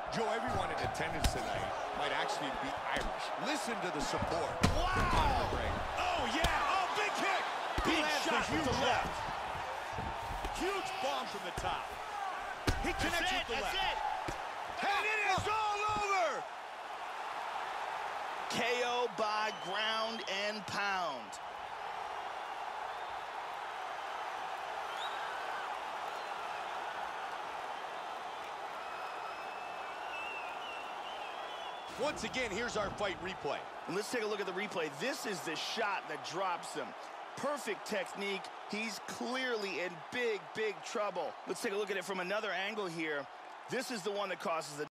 Joe, everyone in attendance tonight might actually be Irish. Listen to the support. Wow! Oh, yeah! Oh, big kick! Big shot with the left. Huge bomb from the top. He connects with the left. And it is all over! KO by ground and pound. Once again, here's our fight replay. And let's take a look at the replay. This is the shot that drops him. Perfect technique. He's clearly in big, big trouble. Let's take a look at it from another angle here. This is the one that causes the